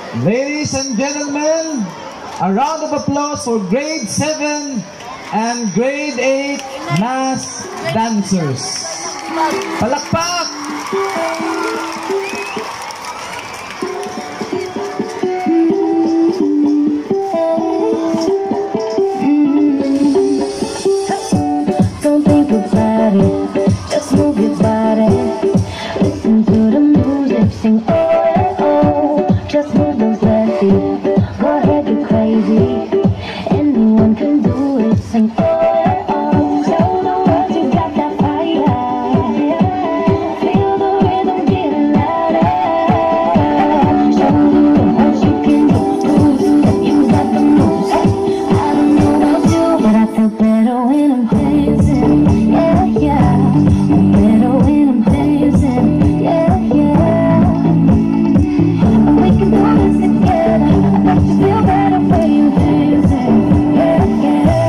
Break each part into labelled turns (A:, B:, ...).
A: Ladies and gentlemen, a round of applause for grade 7 and grade 8 mass dancers. Palakpak!
B: Don't think about it, just move your body. Listen to the music, sing oh, oh. Just move those left feet, go ahead, go crazy. Anyone can do it, sing oh, oh. Show the world you got that fire. Feel the rhythm getting louder. Show the world what you can do. You got the moves. I don't know about you, but I feel better when I'm dancing. Yeah, yeah. I'm better when I'm dancing. Yeah, yeah. We can do this together. I bet you feel better when you're dancing. Yeah, yeah.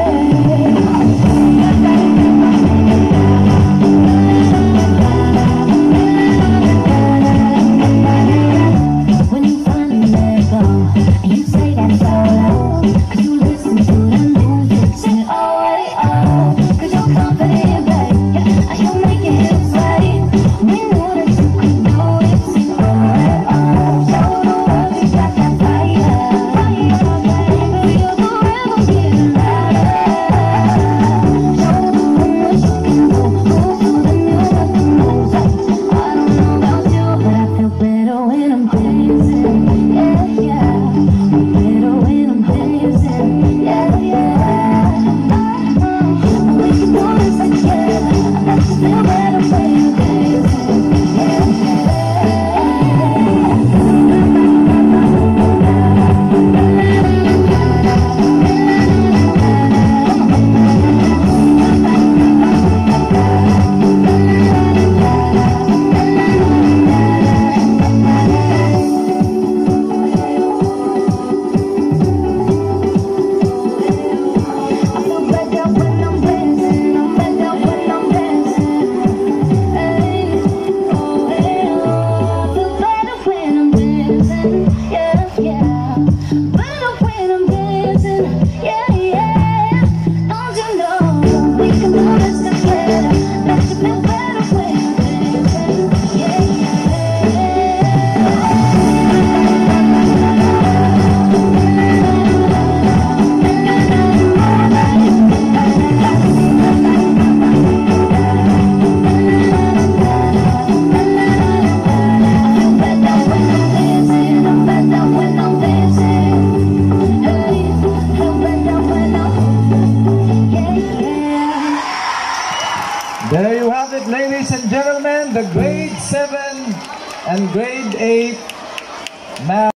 B: When you finally let go and you say that's all, 'cause you listen to the music, sing it oh, oh. 'Cause you're confident, babe, yeah, and you make your hips sway. We know that you can do it, sing oh, oh. Show the world you got that fire. Feel the rhythm getting louder. Show the world what you can do. Move to the music, moves. I don't know about you, but I feel better when I'm dancing. Yeah, yeah. I'm better when I'm dancing. Yeah, yeah. We can do this together. I bet you feel better when you're dancing. Yeah, yeah. I feel better when I'm dancing. I'm better when I'm dancing. Hey, oh, hey, oh. I feel better when I'm dancing. Yeah, yeah. Better when I'm dancing. Yeah, yeah. Don't you know we can do this together? Bet you feel better when I'm dancing. Yeah, yeah.
A: There you have it, ladies and gentlemen, the grade 7 and grade 8 math.